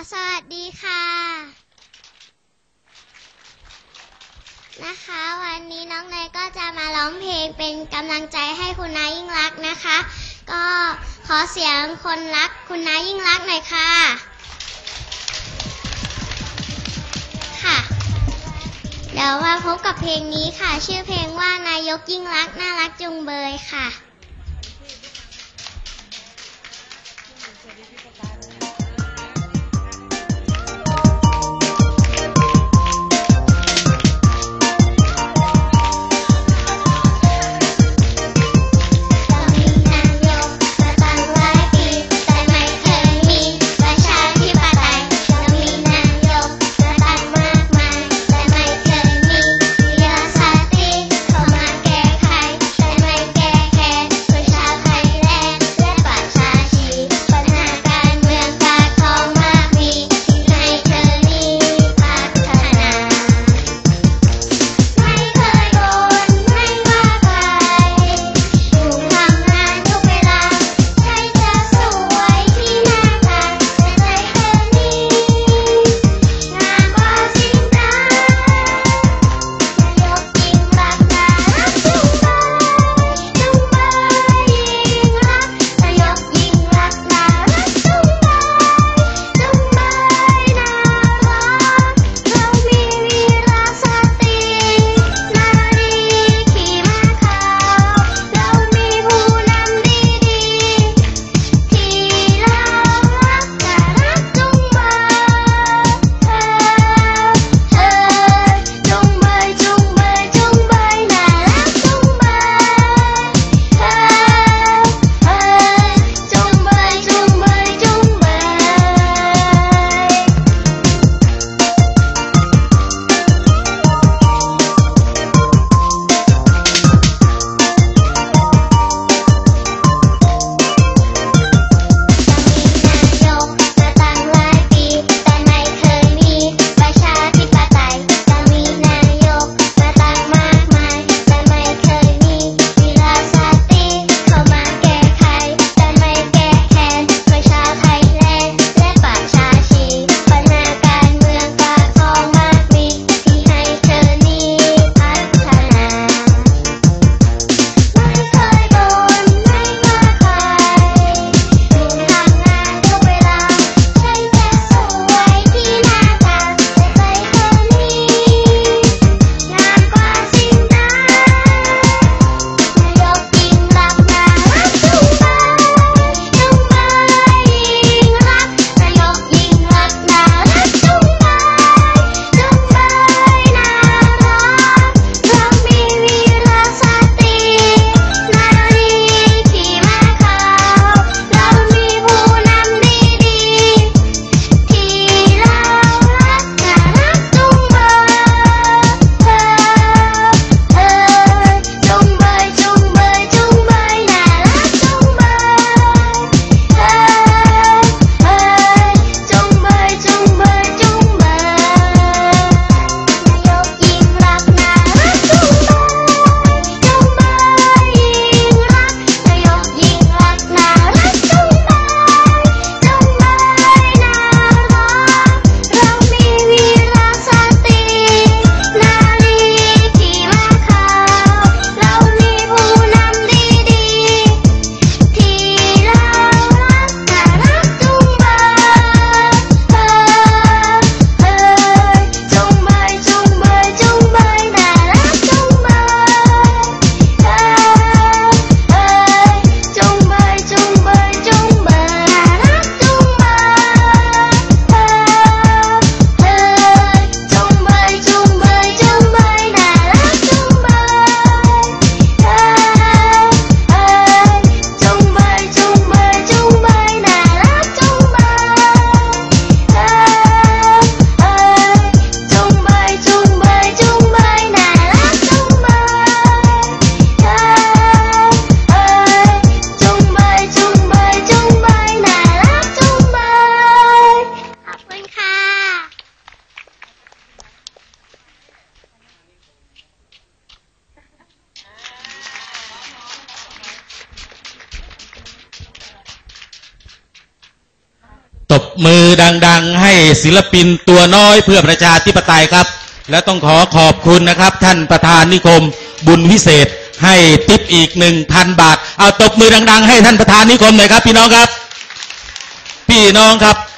สวัสดีค่ะนะคะวันนี้น้องเนยก็จะมาร้องเพลงเป็นกำลังใจให้คุณน้ายิ่งลักษณ์นะคะก็ขอเสียงคนรักคุณน้ายิ่งลักษณ์หน่อยค่ะค่ะเดี๋ยวมาพบกับเพลงนี้ค่ะชื่อเพลงว่านายกยิ่งลักษณ์น่ารักจุงเบยค่ะมือดังๆให้ศิลปินตัวน้อยเพื่อประชาธิปไตยครับและต้องขอบคุณนะครับท่านประธานนิคมบุญวิเศษให้ทิปอีก 1,000 บาทเอาตบมือดังๆให้ท่านประธานนิคมหน่อยครับพี่น้องครับพี่น้องครับ